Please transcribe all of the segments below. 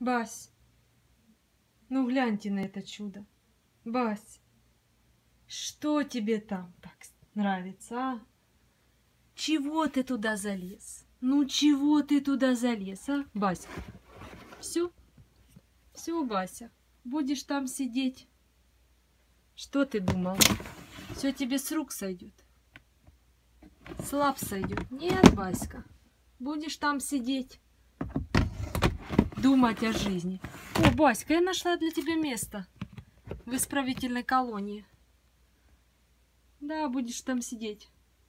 Бась, ну гляньте на это чудо. Бась, что тебе там так нравится, а? Чего ты туда залез? Ну чего ты туда залез, а, Бася? Все, все, Бася, будешь там сидеть. Что ты думал? Все тебе с рук сойдет? Слаб сойдет? Нет, Баська, будешь там сидеть, думать о жизни. О, Баська, я нашла для тебя место в исправительной колонии. Да, будешь там сидеть.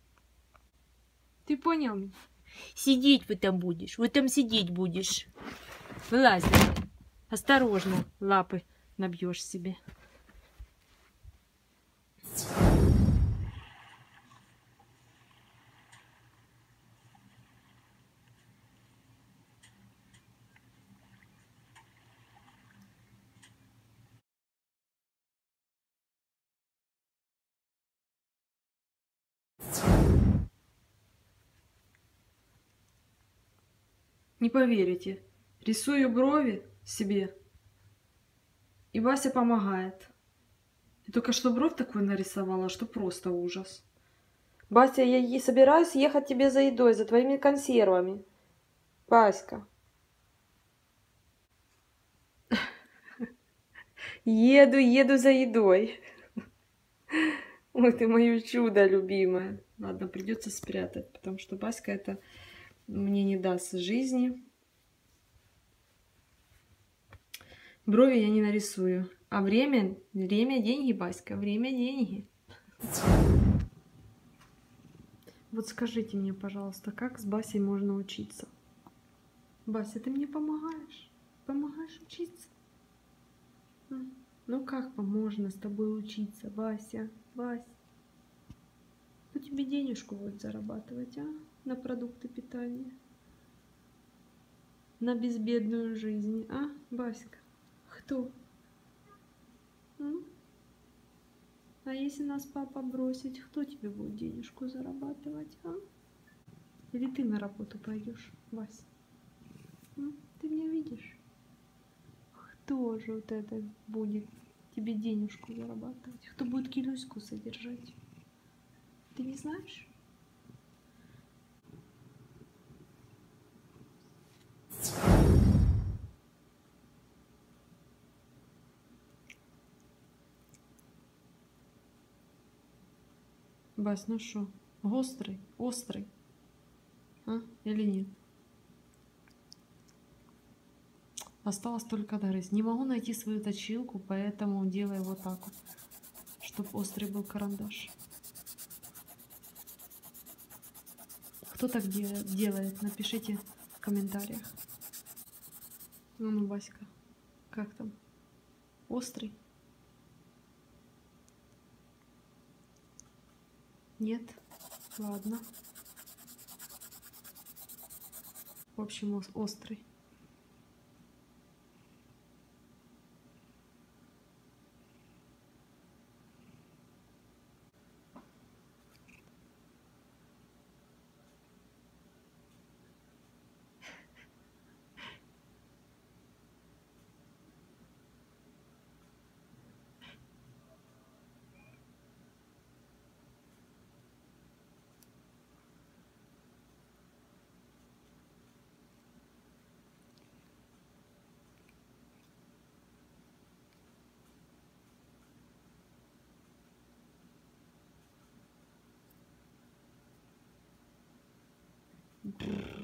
Ты понял меня? Сидеть вы там будешь. Вот там сидеть будешь. Вылазь. Осторожно, лапы набьешь себе. Не поверите, рисую брови себе, и Вася помогает. Я только что бровь такую нарисовала, что просто ужас. Бася, я собираюсь ехать тебе за едой, за твоими консервами. Васька. Еду за едой. Ой, ты мое чудо любимое. Ладно, придется спрятать, потому что Баська это мне не даст жизни. Брови я не нарисую. А время деньги, Баська, время деньги. Вот скажите мне, пожалуйста, как с Басей можно учиться? Бася, ты мне помогаешь? Помогаешь учиться? Ну как можно с тобой учиться, Вася? Вась, кто тебе денежку будет зарабатывать, а? На продукты питания? На безбедную жизнь, а, Баська? Кто? А если нас папа бросит, кто тебе будет денежку зарабатывать, а? Или ты на работу пойдешь, Вась? Ты меня видишь? Кто же вот это будет тебе денежку зарабатывать? Кто будет Килюську содержать? Ты не знаешь? Бась, ну что, острый? Острый? А? Или нет? Осталось только дорыть. Не могу найти свою точилку, поэтому делаю вот так вот, чтобы острый был карандаш. Кто так делает? Напишите в комментариях. Ну, Васька, как там? Острый? Нет? Ладно. В общем, острый. Бррр.